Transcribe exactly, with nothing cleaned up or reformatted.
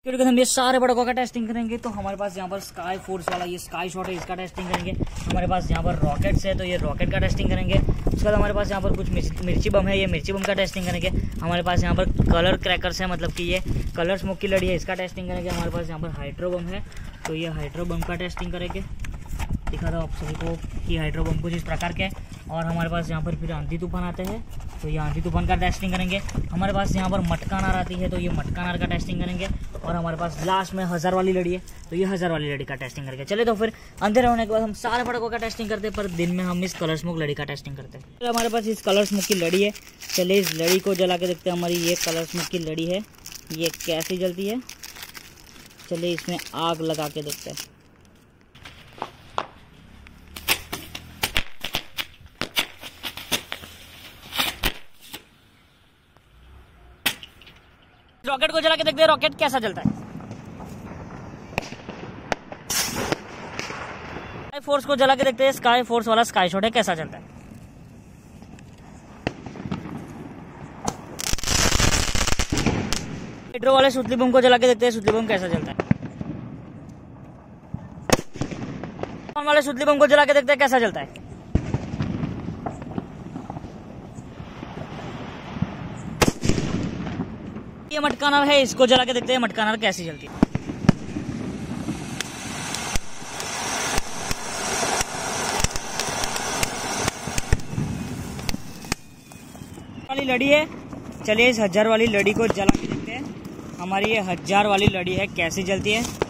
क्योंकि हम ये सारे प्रोडक्टों का टेस्टिंग करेंगे। तो हमारे पास यहाँ पर स्काई फोर्स वाला ये स्काई शॉट है, इसका टेस्टिंग करेंगे। हमारे पास यहाँ पर रॉकेट्स है, तो ये रॉकेट का टेस्टिंग करेंगे। उसके बाद हमारे पास यहाँ पर कुछ मिर्ची बम है, ये मिर्ची बम का टेस्टिंग करेंगे। हमारे पास यहाँ पर कलर क्रैकर्स है, मतलब कि ये कलर स्मोक की लड़ी है, इसका टेस्टिंग करेंगे। हमारे पास यहाँ पर हाइड्रो बम है, तो ये हाइड्रो बम का टेस्टिंग करेंगे। दिखा दो आप सभी को कि हाइड्रो बम कुछ इस प्रकार के। और हमारे पास यहाँ पर फिर आंधी तूफान आते हैं, तो ये आंधी तूफान का टेस्टिंग करेंगे। हमारे पास यहाँ पर मटका नार आती है, तो ये मटका नार का टेस्टिंग करेंगे। और हमारे पास लास्ट में हज़ार वाली लड़ी है, तो ये हज़ार वाली लड़ी का टेस्टिंग करेंगे। चले तो फिर अंधेरे होने के बाद हम सारे प्रोडक्टों का टेस्टिंग करते हैं, पर दिन में हम इस कलर स्मोक लड़ी का टेस्टिंग करते हैं। तो हमारे पास इस कलर स्मोक की लड़ी है, चलिए इस लड़ी को जला के देखते हैं। हमारी ये कलर स्मोक की लड़ी है, ये कैसी जलती है। चलिए इसमें आग लगा के देखते हैं। रॉकेट को जला के देखते हैं रॉकेट कैसा जलता है। स्काई फोर्स को जला के देखते हैं, स्काई फोर्स वाला स्काई शॉट है, कैसा जलता है। हाइड्रो वाले सुतली बम को जला के देखते हैं, सुतली बम कैसा जलता है। वाले सुतली बम को जला के देखते हैं कैसा जलता है। ये मटका नार है, इसको जला के देखते हैं मटका नार कैसी जलती है। वाली लड़ी है, चलिए इस हजार वाली लड़ी को जला के देखते हैं। हमारी ये हजार वाली लड़ी है कैसी जलती है।